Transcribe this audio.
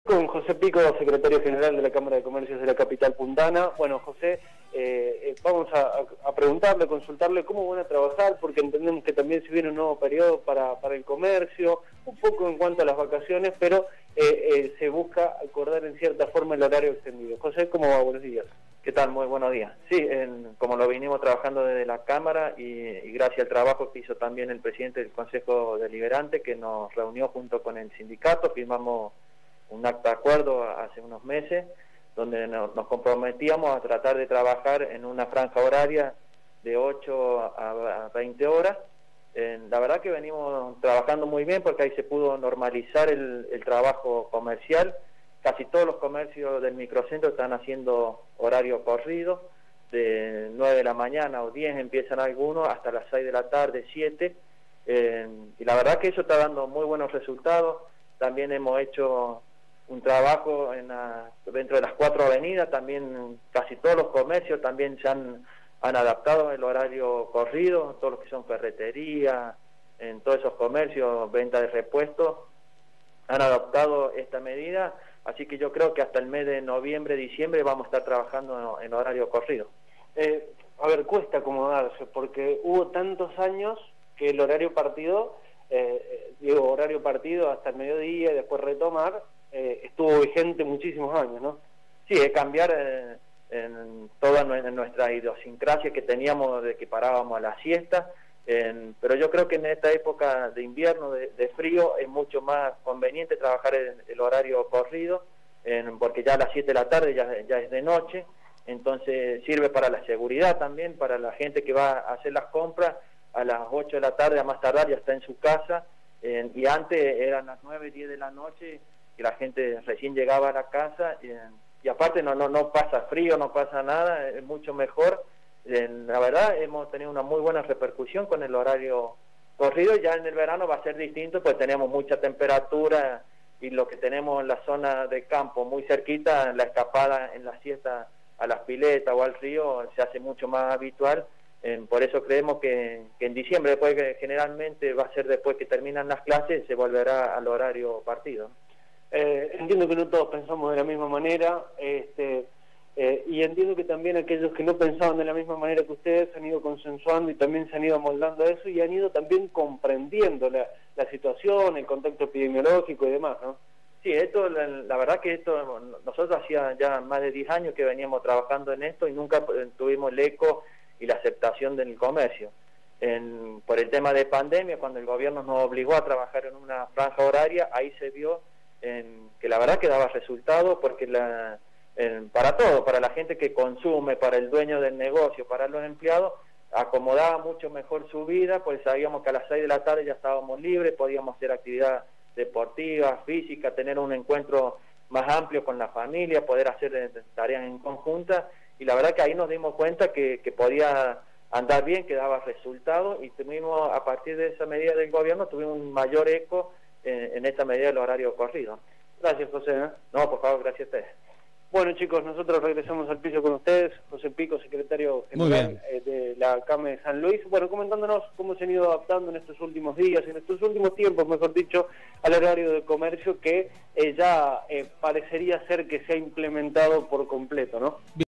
Con José Pico, secretario general de la Cámara de Comercios de la capital puntana. Bueno, José, vamos a preguntarle, consultarle cómo van a trabajar, porque entendemos que también se viene un nuevo periodo para el comercio, un poco en cuanto a las vacaciones, pero se busca acordar en cierta forma el horario extendido. José, ¿cómo va? Buenos días. ¿Qué tal? Muy buenos días. Sí, como lo vinimos trabajando desde la Cámara y gracias al trabajo que hizo también el presidente del Consejo Deliberante, que nos reunió junto con el sindicato, firmamos un acta de acuerdo hace unos meses, donde nos comprometíamos a tratar de trabajar en una franja horaria de 8 a 20 horas. La verdad que venimos trabajando muy bien porque ahí se pudo normalizar el trabajo comercial. Casi todos los comercios del microcentro están haciendo horario corrido, de 9 de la mañana o 10 empiezan algunos, hasta las 6 de la tarde, 7, y la verdad que eso está dando muy buenos resultados. También hemos hecho un trabajo dentro de las 4 avenidas, también casi todos los comercios también se han adaptado el horario corrido, todos los que son ferretería, en todos esos comercios, venta de repuestos, han adoptado esta medida, así que yo creo que hasta el mes de noviembre, diciembre vamos a estar trabajando en horario corrido. A ver, cuesta acomodarse, porque hubo tantos años que el horario partido, horario partido hasta el mediodía y después retomar, estuvo vigente muchísimos años, ¿no? Sí, es cambiar en toda nuestra idiosincrasia que teníamos de que parábamos a la siesta, pero yo creo que en esta época de invierno, de frío, es mucho más conveniente trabajar el horario corrido, porque ya a las 7 de la tarde ya es de noche, entonces sirve para la seguridad también, para la gente que va a hacer las compras, a las 8 de la tarde a más tardar ya está en su casa, y antes eran las 9, 10 de la noche, que la gente recién llegaba a la casa, y aparte no pasa frío, no pasa nada, es mucho mejor. La verdad hemos tenido una muy buena repercusión con el horario corrido. Ya en el verano va a ser distinto, pues tenemos mucha temperatura y lo que tenemos en la zona de campo muy cerquita, la escapada en la siesta a las piletas o al río se hace mucho más habitual. Por eso creemos que en diciembre, después que generalmente va a ser después que terminan las clases, se volverá al horario partido. Entiendo que no todos pensamos de la misma manera, y entiendo que también aquellos que no pensaban de la misma manera que ustedes han ido consensuando y también se han ido amoldando a eso y han ido también comprendiendo la situación, el contexto epidemiológico y demás, ¿no? Sí, la verdad que nosotros hacía ya más de 10 años que veníamos trabajando en esto y nunca tuvimos el eco y la aceptación del comercio. Por el tema de pandemia, cuando el gobierno nos obligó a trabajar en una franja horaria, ahí se vio que la verdad que daba resultado, porque para todo, para la gente que consume, para el dueño del negocio, para los empleados, acomodaba mucho mejor su vida, pues sabíamos que a las 6 de la tarde ya estábamos libres, podíamos hacer actividad deportiva, física, tener un encuentro más amplio con la familia, poder hacer tareas en conjunta, y la verdad que ahí nos dimos cuenta que podía andar bien, que daba resultados, y tuvimos, a partir de esa medida del gobierno, tuvimos un mayor eco en esta medida del horario corrido. Gracias, José. No, por favor, gracias a ustedes. Bueno, chicos, nosotros regresamos al piso con ustedes. José Pico, secretario general de la CAME de San Luis. Bueno, comentándonos cómo se han ido adaptando en estos últimos días, en estos últimos tiempos, mejor dicho, al horario de comercio que ya parecería ser que se ha implementado por completo, ¿no?